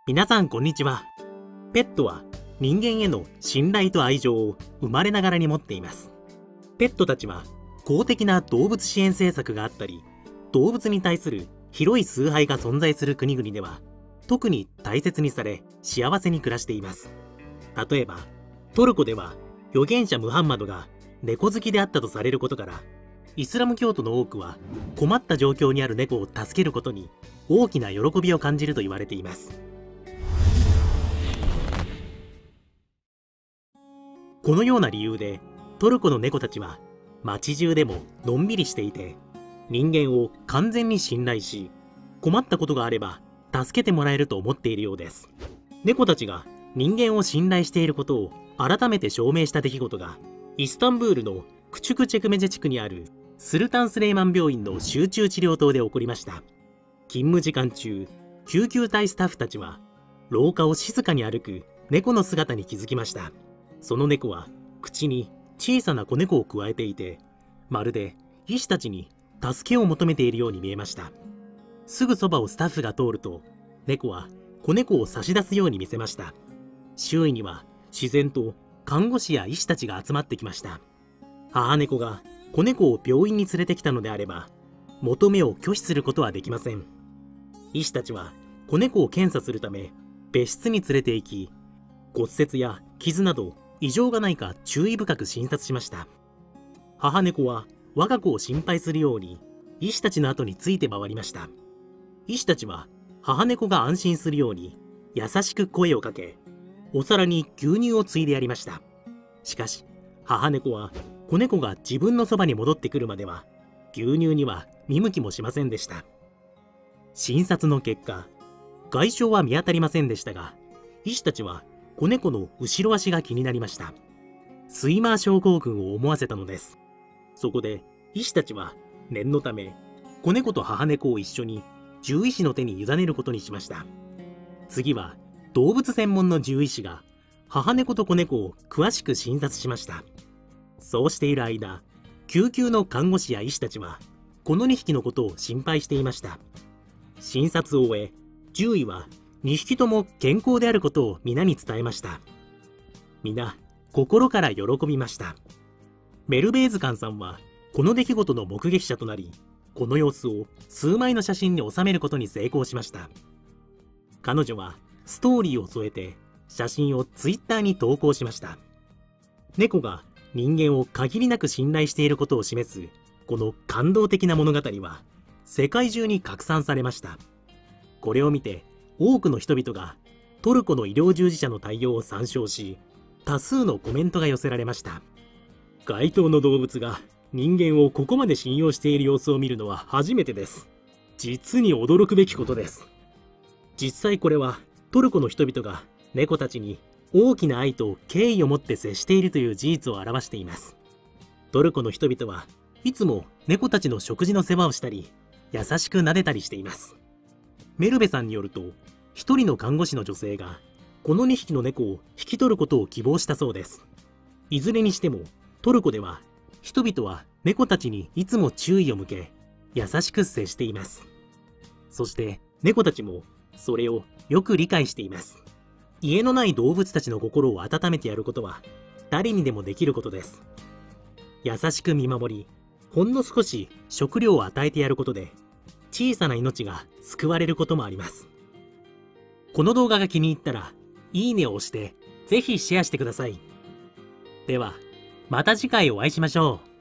皆さんこんにちは。ペットは人間への信頼と愛情を生まれながらに持っています。ペットたちは公的な動物支援政策があったり、動物に対する広い崇拝が存在する国々では特に大切にされ幸せに暮らしています。例えばトルコでは預言者ムハンマドが猫好きであったとされることから、イスラム教徒の多くは困った状況にある猫を助けることに大きな喜びを感じると言われています。このような理由でトルコの猫たちは街中でものんびりしていて、人間を完全に信頼し、困ったことがあれば助けてもらえると思っているようです。猫たちが人間を信頼していることを改めて証明した出来事が、イスタンブールのクチュクチェクメジェ地区にあるスルタンスレイマン病院の集中治療棟で起こりました。勤務時間中、救急隊スタッフたちは廊下を静かに歩く猫の姿に気づきました。その猫は口に小さな子猫をくわえていて、まるで医師たちに助けを求めているように見えました。すぐそばをスタッフが通ると、猫は子猫を差し出すように見せました。周囲には自然と看護師や医師たちが集まってきました。母猫が子猫を病院に連れてきたのであれば、求めを拒否することはできません。医師たちは子猫を検査するため別室に連れて行き、骨折や傷など異常がないか注意深く診察しました。母猫は我が子を心配するように医師たちの後について回りました。医師たちは母猫が安心するように優しく声をかけ、お皿に牛乳をついでやりました。しかし母猫は子猫が自分のそばに戻ってくるまでは牛乳には見向きもしませんでした。診察の結果、外傷は見当たりませんでしたが、医師たちは子猫の後ろ足が気になりました。スイマー症候群を思わせたのです。そこで医師たちは念のため子猫と母猫を一緒に獣医師の手に委ねることにしました。次は動物専門の獣医師が母猫と子猫を詳しく診察しました。そうしている間、救急の看護師や医師たちはこの2匹のことを心配していました。診察を終え、獣医は2匹とも健康であることを皆に伝えました。皆心から喜びました。メルベーズカンさんはこの出来事の目撃者となり、この様子を数枚の写真に収めることに成功しました。彼女はストーリーを添えて写真をツイッターに投稿しました。猫が人間を限りなく信頼していることを示すこの感動的な物語は世界中に拡散されました。これを見て多くの人々がトルコの医療従事者の対応を参照し、多数のコメントが寄せられました。該当の動物が人間をここまで信用している様子を見るのは初めてです。実に驚くべきことです。実際これはトルコの人々が猫たちに大きな愛と敬意を持って接しているという事実を表しています。トルコの人々はいつも猫たちの食事の世話をしたり、優しく撫でたりしています。メルベさんによると、一人の看護師の女性がこの2匹の猫を引き取ることを希望したそうです。いずれにしてもトルコでは人々は猫たちにいつも注意を向け、優しく接しています。そして猫たちもそれをよく理解しています。家のない動物たちの心を温めてやることは誰にでもできることです。優しく見守り、ほんの少し食料を与えてやることで小さな命が救われることもあります。この動画が気に入ったらいいねを押してぜひシェアしてください。ではまた次回お会いしましょう。